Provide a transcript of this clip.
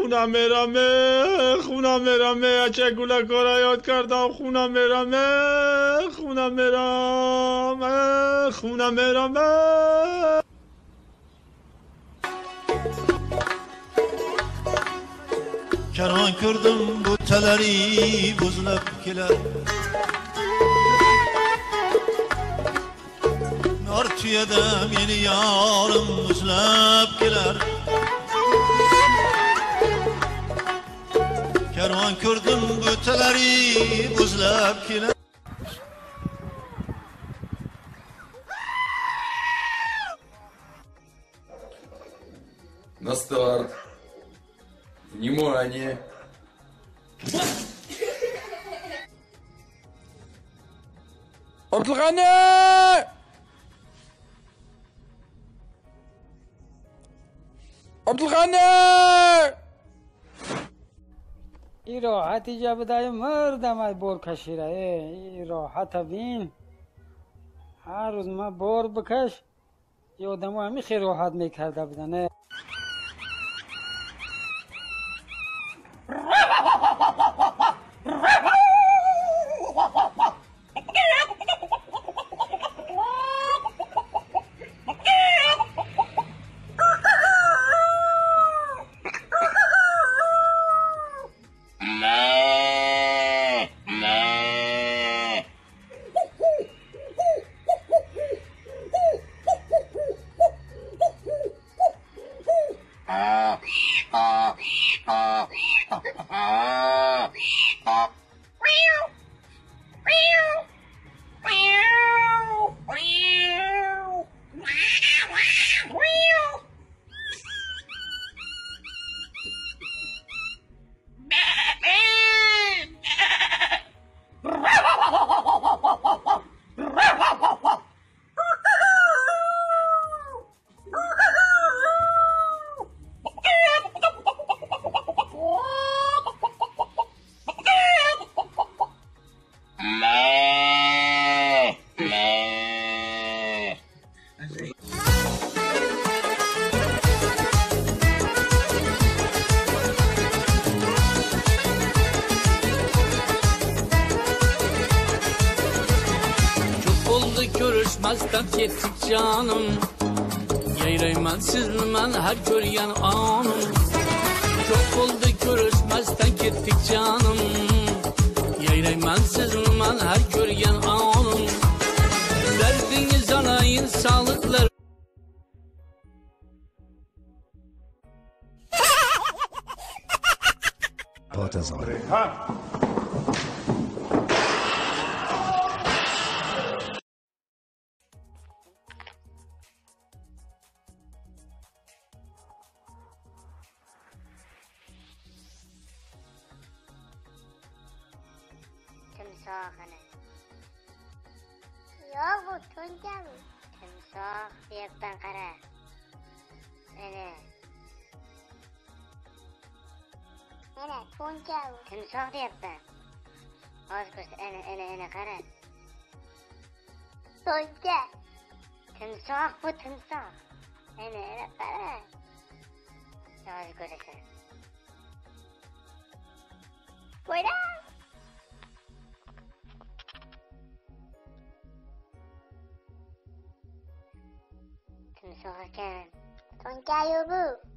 خونم مرمه، خونم مرمه، اچه گوله کارا یاد کردم. خونم مرمه، خونم مرمه، خونم مرمه. Kervan kırdım bu teleri buzlap kiler Nartiyedem yeni yarım buzlap kiler Kervan kırdım bu teleri buzlap kiler На старт. Внимание. Abdülgani! Abdülgani! این راحتی جا بدای مردم ای بور کشیره. این راحت بین هر روز ما بور بکش یادم همین خیلی راحت میکرده بدنه. Görüşmezden kettik canım Yeyreymen sizmen her görgen anım Çok oldu görüşmezden kettik canım Yeyreymen sizmen her görgen anım Derdiniz anayın sağlıklar تمساخنه yok bu tunca bu timsoh deyapman qara mana tunca bu timsoh deyapman hozir ko'rsa ana qara tunca timsoh bu timsoh ana qara hozir ko'rasan qo'yda timsoh ekan tuncayu bu